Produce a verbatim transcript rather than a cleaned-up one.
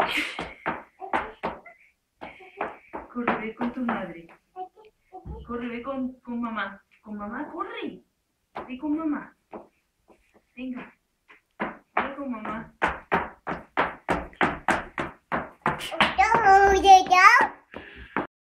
Corre, ve con tu madre. Corre, ve con, con mamá. Con mamá, corre. Ve con mamá. Venga. Ve con mamá. Chào, chào.